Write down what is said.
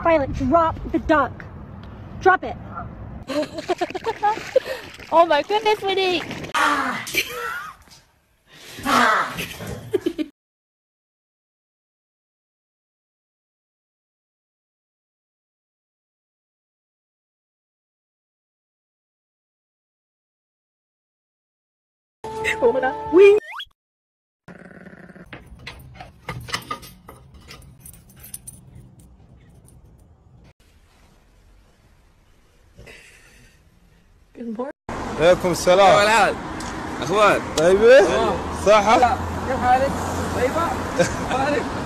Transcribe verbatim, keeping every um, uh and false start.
Violet, drop the duck. Drop it. Oh my goodness, Winnie! Ah. Ah. Wing. Good morning. عليكم السلام. يا ولاد اخبار؟ طيبة؟ صحة؟ كيف حالك؟ طيبة؟